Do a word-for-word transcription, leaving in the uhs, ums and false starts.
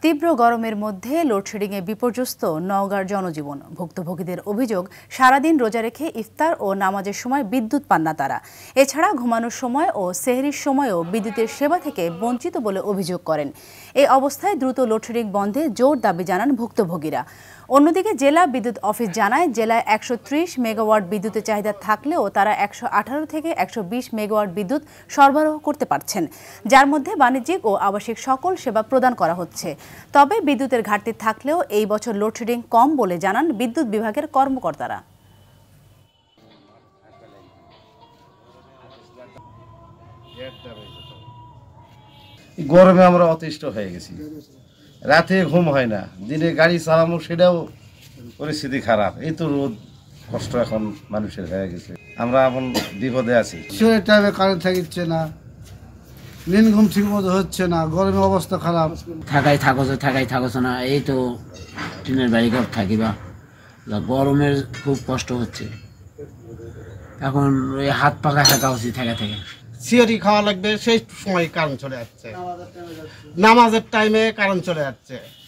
তীব্র গরমের মধ্যে লোডশেডিংয়ে বিপর্যস্ত নওগাঁর জনজীবন। ভুক্তভোগীদের অভিযোগ, সারাদিন রোজা রেখে ইফতার ও নামাজের সময় বিদ্যুৎ পান না তারা। এছাড়া ঘুমানোর সময় ও সেহরির সময়ও বিদ্যুতের সেবা থেকে বঞ্চিত বলে অভিযোগ করেন। এই অবস্থায় দ্রুত লোডশেডিং বন্ধে জোর দাবি জানান ভুক্তভোগীরা। অন্যদিকে জেলা বিদ্যুৎ অফিস জানায়, জেলায় একশো ত্রিশ মেগাওয়াট বিদ্যুতের চাহিদা থাকলেও তারা একশো আঠারো থেকে একশো বিশ মেগাওয়াট বিদ্যুৎ সরবরাহ করতে পারছেন, যার মধ্যে বাণিজ্যিক ও আবাসিক সকল সেবা প্রদান করা হচ্ছে। তবে বিদ্যুতের ঘাটতি থাকলেও এই বছর লোডশেডিং কম বলে জানান বিদ্যুৎ বিভাগের কর্মকর্তারা। গরমে আমরা অতিষ্ঠ হয়ে গেছি, রাতে ঘুম হয় না, দিনে গাড়ি চালানো সেটাও পরিস্থিতি খারাপ। এই তো রোদ কষ্ট এখন মানুষের হয়ে গেছে, আমরা এখন বিপদে আছি। টাইমে কারেন্ট থাকিচ্ছে না, নিন ঘুম ঠিক মতো হচ্ছে না, গরমে অবস্থা খারাপ। থাকাই থাকছ থাকাই থাকছ না, এই তো টিনের বাড়ি ঘর থাকিবা, গরমের খুব কষ্ট হচ্ছে। এখন ওই হাত পাকা থাকা উচিত থাকা থেকে সিওরি খাওয়া লাগবে, সেই সময় কারেন্ট চলে যাচ্ছে, নামাজের টাইমে কারেন্ট চলে যাচ্ছে।